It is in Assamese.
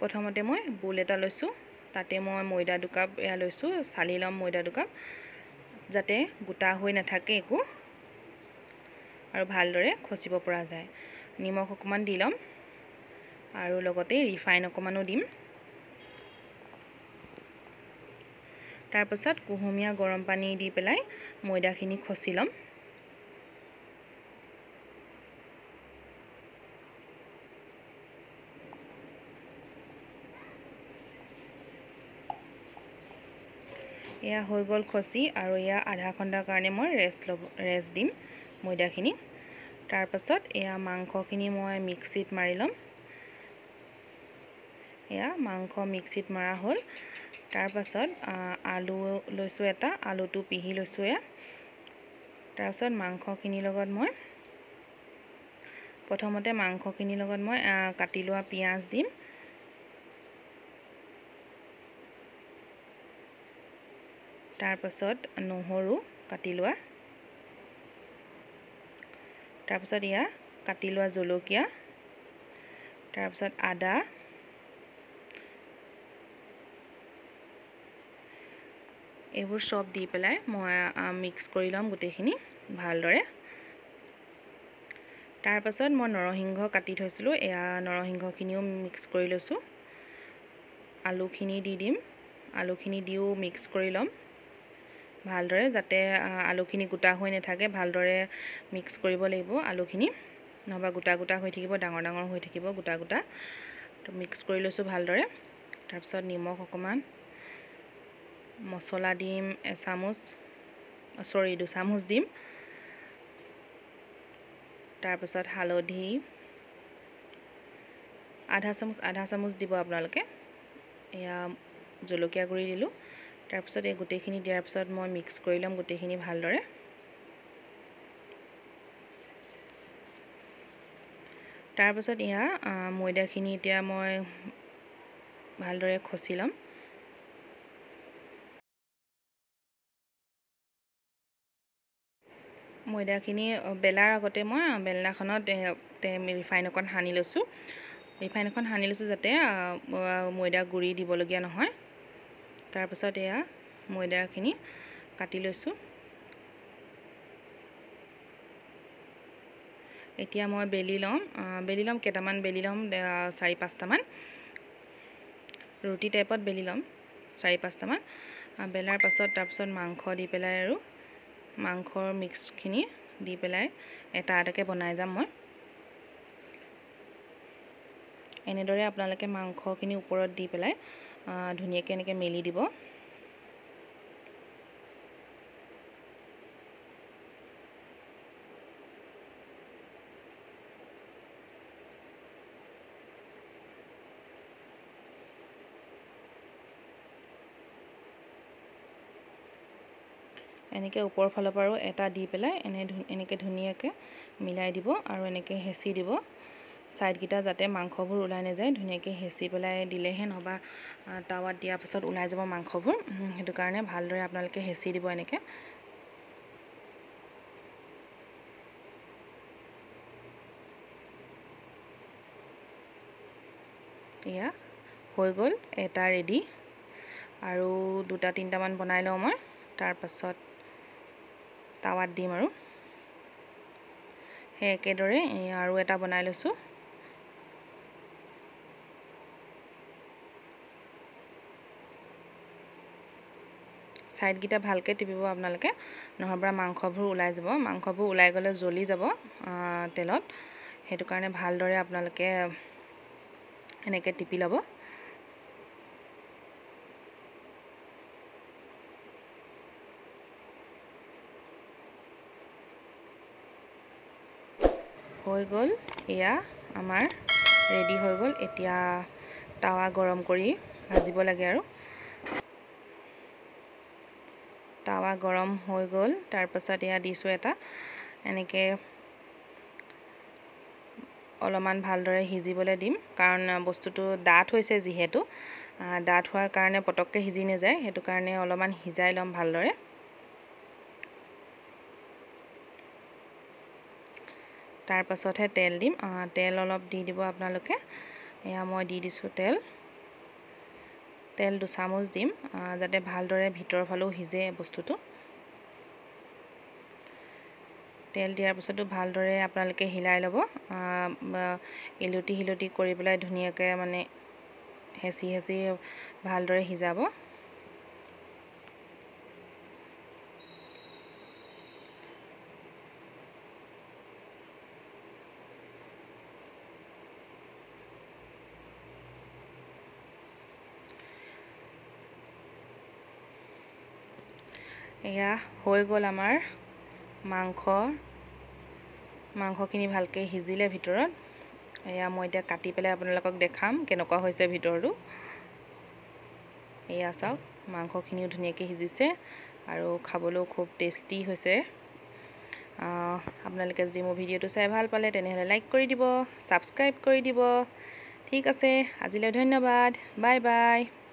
প্ৰথমতে মই বোল এটা লৈছোঁ তাতে মই ময়দা 2 কাপ এয়া লৈছোঁ চালি লম ময়দা 2 কাপ যাতে গোটা হৈ নাথাকে একো আৰু ভালদৰে খচিব পৰা যায় নিমখ অকমান দি লম আৰু লগতে ৰিফাইন অকমানো দিম তাৰ পাছত কুহুমীয়া গৰম পানী দি পেলাই ময়দাখিনি খচি লম এয়া হৈ গল খচি আৰু এয়া আধা ঘণ্টাৰ কাৰণে মই ৰেষ্ট দিম ময়দাখিনি তাৰ পাছত এয়া মাংসখিনি মই মিক্সিত মাৰি লম এয়া মাংস মিক্সিত মাৰা হ'ল তাৰ পাছত আলু লৈছো এটা আলুটো পিহি লৈছো এয়া তাৰ পাছত মাংসখিনিৰ লগত মই প্ৰথমতে মাংসখিনিৰ লগত মই কাটি লোৱা পিয়াজ দিম তাৰ পাছত নহৰু কাটি লোৱা তাৰ পাছত ইয়া কাটি লোৱা জলকীয়া তাৰ পাছত আদা এইবোৰ সব দি পেলাই মই মিক্স কৰি লম গুটেখিনি ভালদৰে তাৰ পাছত মই নৰসিংহ কাটি থৈছিলো এয়া নৰসিংহখিনিও মিক্স কৰি লৈছো আলুখিনি দি দিম আলুখিনি দিও মিক্স কৰি লম ভালদৰে যাতে আলুখিনি গোটা হৈ নাথাকে ভালদৰে মিক্স কৰিব লাগিব আলুখিনি নহবা গোটা গোটা হৈ থাকিব ডাঙৰ ডাঙৰ হৈ থাকিব গোটা গোটা তো মিক্স কৰি লৈছো ভালদৰে তাৰ পাছত নিমখ অকমান মছলা দিম 2 চামুচ দিম তাৰ পাছত হালধি আধা চামুচ দিব আপোনালোকে এয়া জলকীয়া গুৰি দিলো তাৰ পাছত এই গুটেখিনি দিয়াৰ পাছত মই মিক্স কৰি লম গুটেখিনি ভালদৰে তাৰ পাছত ইয়া ময়দাখিনি এতিয়া মই ভালদৰে খচি লম ময়দাখিনি বেলাৰ আগতে মই বেলনাখনত ৰিফাইন অকণ সানি লৈছো যাতে ময়দা গুৰি দিব লগিয়া নহয় তাৰ পাছত এয়া ময়দাখিনি কাটি লৈছো এতিয়া মই বেলি লম কেটামান বেলি লম 4-5টা মান ৰুটি টাইপত বেলি লম 4-5টা মান বেলাৰ পাছত তাৰ পাছত মাংস দি পেলাই আৰু মাংসৰ মিক্সখিনি দি পেলাই এটা আটাকে বনাই যাম মই এনেদৰে আপোনালোকে মাংসখিনি ওপৰত দি পেলাই ধুনীয়াকৈ এনেকৈ মেলি দিব এনেকৈ ওপৰ ফালৰ পৰাও এটা দি পেলাই এনেকৈ ধুনীয়াকৈ মিলাই দিব আৰু এনেকৈ হেঁচি দিব সাইড গিটা যাতে মাংসবোৰ ওলাই নাযায় ধুনীয়াকৈ হেঁচি পেলাই দিলেহে নহবা টাৱাত দিয়াৰ পাছত ওলাই যাব মাংসবোৰ হেতু কাৰণে ভালদৰে আপোনালোকে হেঁচি দিব এনেকৈ ইয়া হৈ গল এটা ৰেডি আৰু 2-3টা মান বনাই লওঁ মই তাৰ পাছত টাৱাত দিম আৰু হে একেদৰে আৰু এটা বনাই লৈছো সাইড গিটা ভালকে টিপিব আপোনালোকে নহবা মাংসবোৰ ওলাই গলে জ্বলি যাব তেলত হেতু কাৰণে ভালদৰে আপোনালোকে এনেকৈ টিপি লব হৈ গল এয়া আমাৰ ৰেডি হৈ গল এতিয়া টাৱা গৰম কৰি ভাজিব লাগে আৰু টাৱা গৰম হৈ গল তাৰ পাছত এয়া দিছো এটা এনেকৈ অলমান ভালদৰে হিজিবলৈ দিম কাৰণ বস্তুটো ডাঠ হৈছে যিহেতু ডাঠ হোৱাৰ কাৰণে পটককে হিজি নাযায় হেতু কাৰণে অলমান হিজাই লম ভালদৰে তাৰ পাছতহে তেল দিম তেল অলপ দি দিব আপোনালোকে এয়া মই দি দিছো তেল তেল 2 চামুচ দিম যাতে ভালদৰে ভিতৰৰ ফালেও সিজে বস্তুটো। তেল দিয়াৰ পিছতো ভালদৰে আপোনালোকে হিলাই ল'ব, ইলুটি কৰি পেলাই ধুনীয়াকৈ মানে হেঁচি ভালদৰে সিজাব। এয়া হৈ গ'ল আমাৰ মাংসখিনি ভালকৈ সিজিলে ভিতৰত। এয়া মই এতিয়া কাটি পেলাই আপোনালোকক দেখাম কেনেকুৱা হৈছে ভিতৰটো। এয়া চাওক, মাংসখিনিও ধুনীয়াকৈ সিজিছে আৰু খাবলৈও খুব টেষ্টি হৈছে। আপোনালোকে যদি মোৰ ভিডিঅ'টো চাই ভাল পালে তেনেহ'লে লাইক কৰি দিব, ছাবস্ক্ৰাইব কৰি দিব। ঠিক আছে, আজিলৈ ধন্যবাদ, বাই বাই।